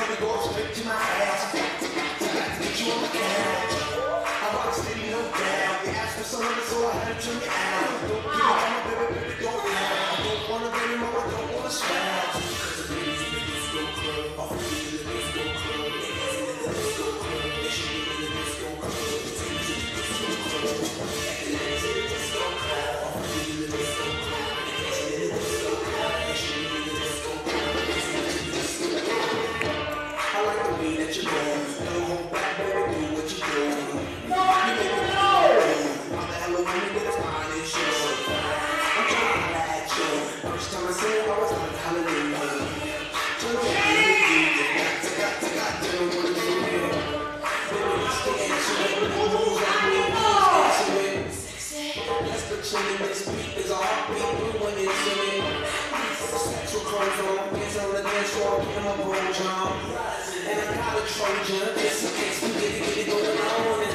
we go straight to my ass. I got to get you on the couch. I rock steady, no doubt. You asked for some of it, so I had to turn you out. Don't give me all my baby, baby, don't now. I don't wanna be anymore, I don't wanna spout. Cause the ladies in the disco club, all the ladies in the disco club, ladies in the disco club, they should be in the disco club, ladies in the disco club, ladies in the disco club, all the ladies in the disco club, ladies in the disco club, they should be in the disco club, ladies in the disco club. I like the way that you move, don't hold back, baby, do what you do. You make me feel all the Halloween with a fine show. I'm trying to let you. First time I see you, I was like, hallelujah. So don't you got to know what to do. Baby, let's get into it. Moves on me, let's get into it. Let's pretend that this beat is a heartbeat. We went into it. Sexual control, hands on the dance floor, put my bones on. And I got a Trojan, just in case we get it going on.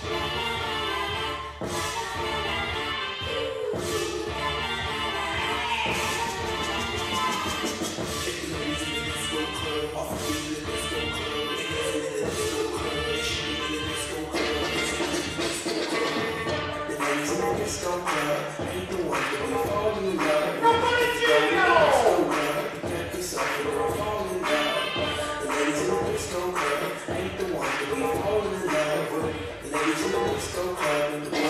Disco club, ain't the one that we fall in love. Nobody's here now. Protect yourself and don't fall in love. The ladies in the disco club ain't the one that we fall in love with. The ladies in the disco club ain't the one.